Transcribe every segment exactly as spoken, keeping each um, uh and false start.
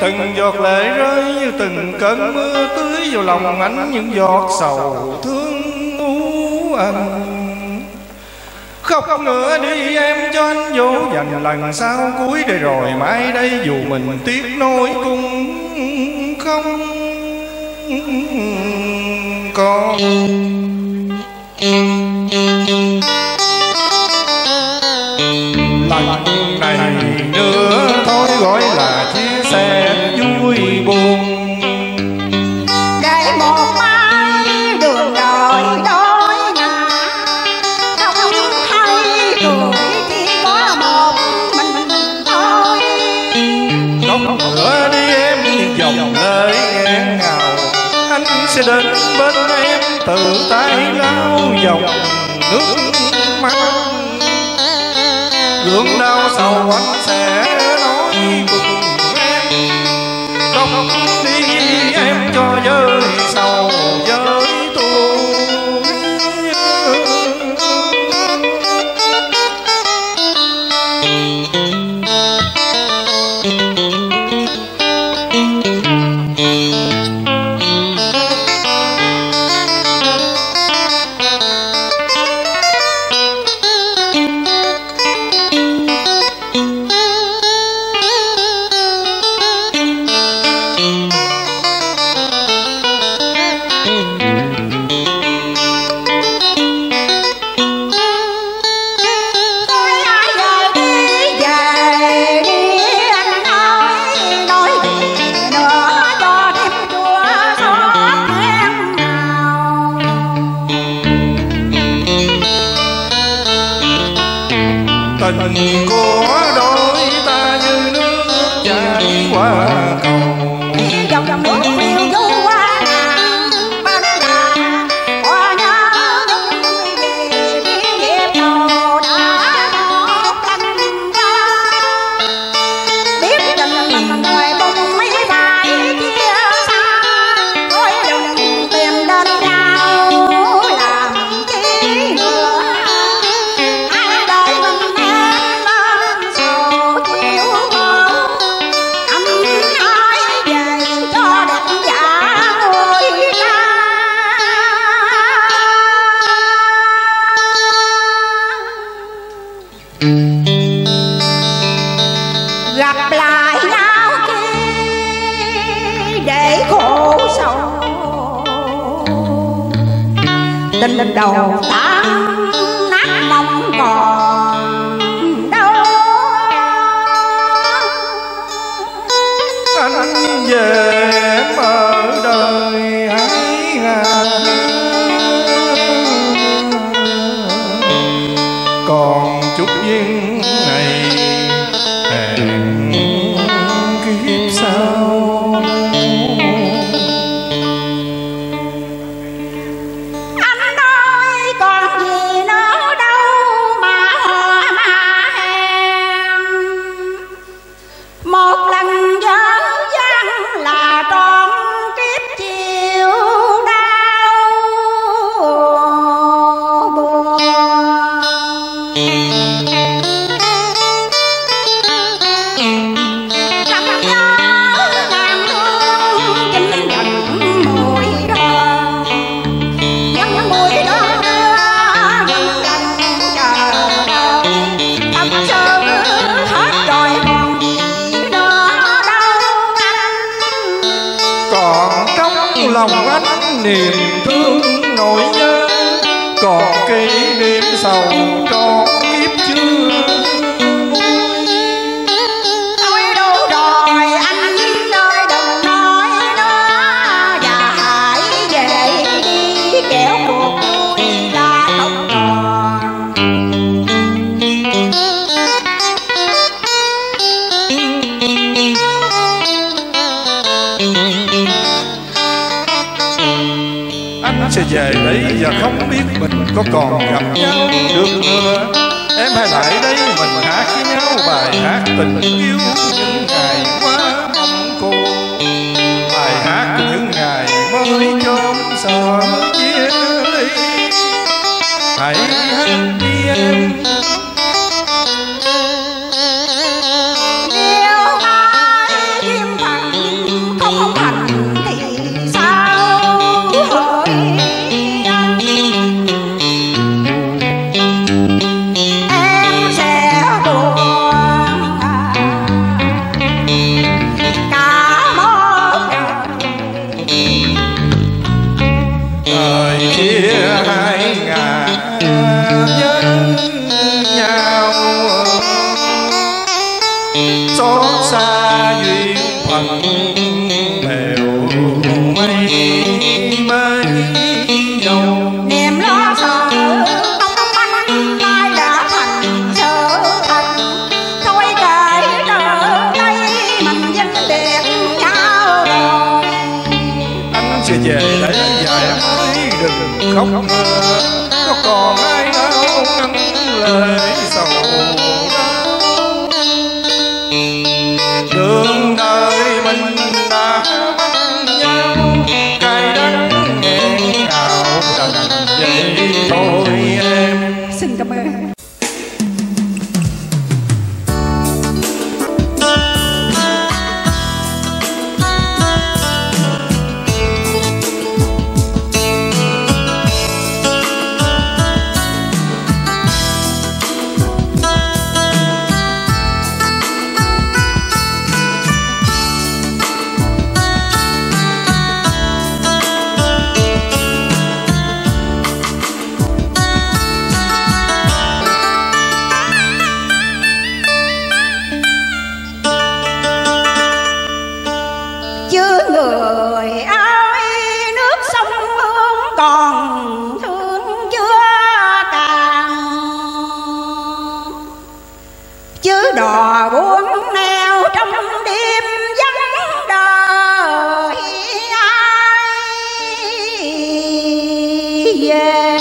từng giọt lệ rơi như từng cơn mưa tưới vào lòng anh những giọt sầu thương u ân. Khóc nữa đi em cho anh dỗ dành lần sau cuối đây rồi mãi đây dù mình tiếc nối cũng không còn. Lần này nữa thôi gọi là chia sẻ vui buồn, để một mai đường đời đôi ngả, không hay tuổi chỉ có một mình thôi. Khóc nữa đi em những dòng lệ nghẹn ngào, anh sẽ đến bên em tự tay lau dòng nước mắt. Gương đau sầu anh sẽ nói cùng em, khóc đi em cho vơi sầu với tôi. Tình của đôi ta như nước chảy qua cầu, dòng dòng nước phiêu du qua ngàn bên là qua nhớ những gì riêng nghiệp đầu đã một lần qua. Biết tình mình người bùng mấy phải chia xa, thôi đừng tìm đến nhau làm chi nữa. Hai đời mình em lên sầu chiếu mơ, anh hãy về cho đẹp giả người ta. Gặp lại nhau khi để khổ sầu, tình đầu tan nát mong còn đâu. anh về em ở đời hái ngàn, còn chút duyên này hẹn kiếp sau. Anh nói còn gì nữa đâu mà hò mà hẹn, một lần dở dang là trọn kiếp chiều đau buồn. Trăm nhớ ngàn thương chính nhận mùi đó, những mùi đó những lần chờ đợi. Tâm sự hết rồi còn gì nữa đâu anh. Còn trong lòng anh niềm thương nỗi nhớ, còn kỷ niệm sầu trọn kiếp chưa. Thôi đủ rồi anh ơi đừng nói nữa, và hãy về đi kẻo cuộc vui là không còn. Anh sẽ về đấy và không biết mình có còn gặp nhau được nữa. Em hãy lại đây mình hát với nhau bài hát tình yêu những ngày qua mong cô, bài hát của những ngày mới chốn sớm chia ly. Hãy hát đi em. Nếu mai kim thần khóc có còn ai đâu ngăn lời sầu đường đời mình đã bắt nhau cay đắng nghẹn ngào đành vậy thôi em. Xin cảm ơn. Người ơi nước sông Hương còn thương chưa càng, chứ đò buông neo trong đêm vắng đời ai về.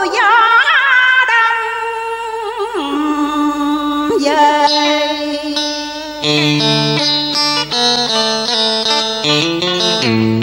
về Hãy subscribe cho kênh Ghiền Mì Gõ để không bỏ lỡ